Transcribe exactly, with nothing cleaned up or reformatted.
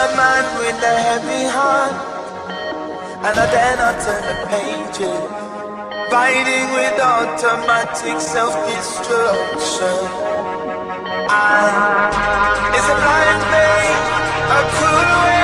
a man with a heavy heart, and I dare not turn the pages, fighting with automatic self-destruction. I is a blind faith, a cruel way